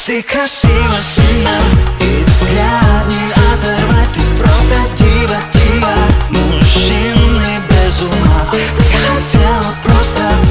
Ты красива, сильна, и взгляд не оторвать. Ты просто дива, дива, мужчины без ума. Так хотела просто